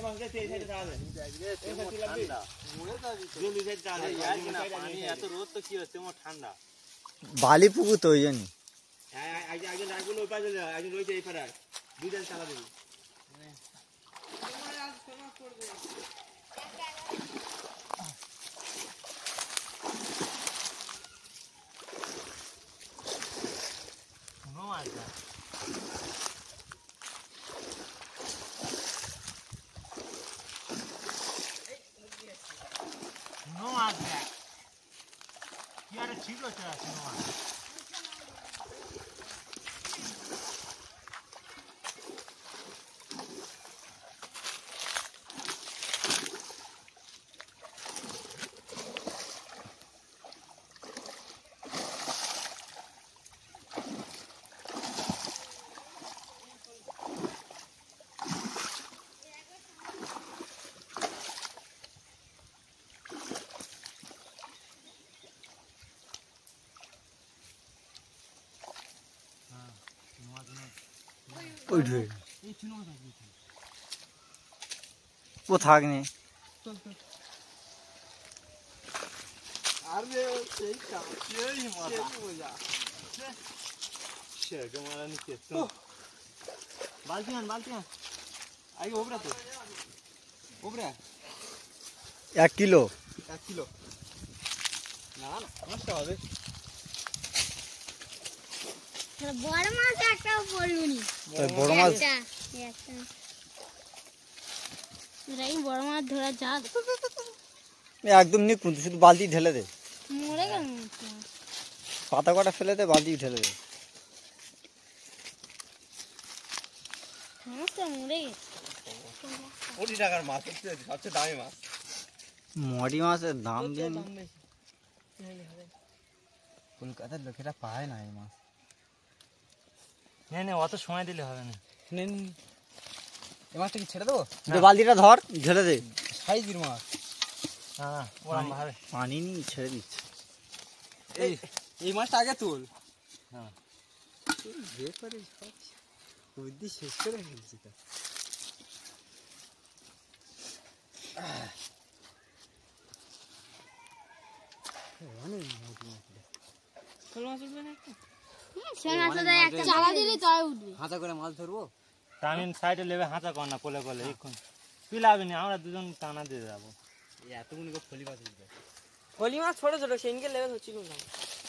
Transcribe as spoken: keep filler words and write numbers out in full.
বালি পুকুর তো ওই জন্য वो था कि नहीं बाल्टियान बाल्टियान आगे ओबरा तो ओबरा एक किलो एक किलो ना ना नष्ट হবে বড় মাছ একটাও পড়লুনি বড় মাছ একটা রাই বড় মাছ ধরা জাল একদম নিকুন শুধু বালতি ঢেলে দে মরে গেল পাতা কটা ফেলে দে বালতি ঢেলে দে মাছটা মরে গেছে কোটি টাকার মাছ সবচেয়ে দামি মাছ মরি মাছের দাম বেশি কলকাতার লোকেরা পায় না এই মাছ না না অত সময় দিলে হবে না নেন এই মাছটা কি ছেড়ে দেবো বালতিটা ধর ঢেলে দে সাইজের মাছ হ্যাঁ ওরা ভাবে পানি নি ছেড়ে দিচ্ছে এই এই মাছটা আগে তুল হ্যাঁ যে করে বুদ্ধি শেষ করে ফেলছি তো অনেক মোটি মাছ খোল মাছ উঠবে না একটা সেই মাছটা একটা চালা দিলে তয় উঠবে হাতা করে মাছ ধরবো তামিন সাইডে লেবে হাতা কর না কোলে কোলে এখন পিলাবি না আমরা দুজন টানা দিয়ে যাবো এতগুলো ফলি মাছ উঠবে ফলি মাছ ছোট ছোট সেনকে লেবে ধরছিল না